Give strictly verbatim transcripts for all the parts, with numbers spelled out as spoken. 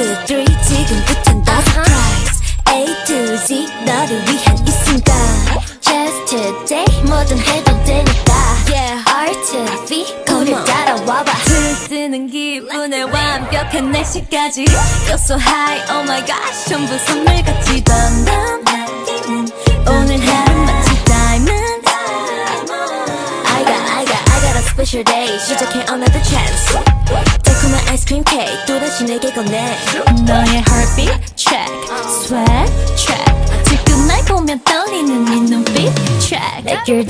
two, three 지금부턴 다 surprise A to Z 너를 위한 이 순간 Just today 뭐든 해도 되니까 yeah. R to V 우리 따라와봐 들뜨는 기분에 완벽한 날씨까지 You're so high oh my gosh 전부 선물같이 던던 오늘 하루 마치 diamond I got I got I got a special day 시작해 another chance 달콤한 아이스크림 케이크 또다시 내게 건네 너의 heartbeat check sweat check 지금 날 보면 떨리는 네 눈빛 check Make your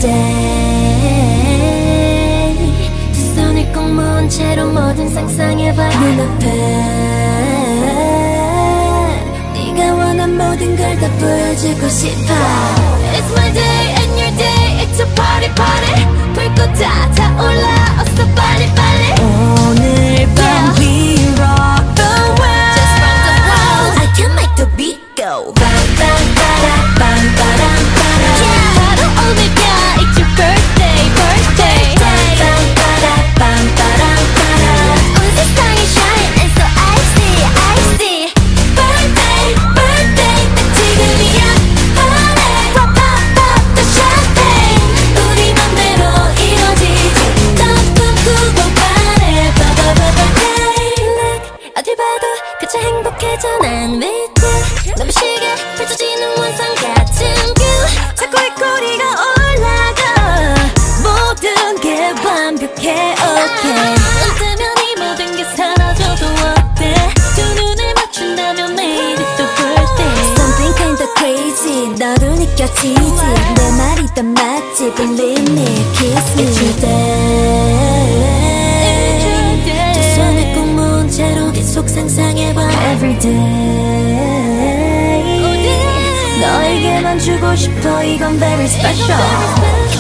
day 두 손을 꼭 모은 채로 뭐든 상상해봐 눈앞에 네가 원한 모든 걸 다 보여주고 싶어 It's my day and your day It's a party party 불꽃 다 타올라 어서 빨리 빨리 오늘 밤 yeah. We rock the world Just rock the world I can make the beat go Bam bam bada bam badam bada yeah. 바로 오늘야 It's your birthday birthday Bam bada bam badam bada 온 세상이 shine and so icy icy Birthday birthday 딱 지금이야 Party pop pop pop the champagne 우리 맘대로 이루어지지 넌 꿈꾸고 바래 Bye bye bye birthday Look 어딜 봐도 그저 행복해져 난 with you 너무시게 펼쳐지는 원상 같은 view 자꾸 이 꼬리가 올라가 모든 게 완벽해 okay 눈 뜨면 이 모든 게 사라져도 어때 두 눈을 맞춘다면 made it the birthday Something kinda crazy 너도 느껴지지 내 말이 다 맞지 believe me kiss me It's your day 두 손을 꼭 모은 채로 계속 상상해봐 Every day 너에게만 주고 싶어 이건 very special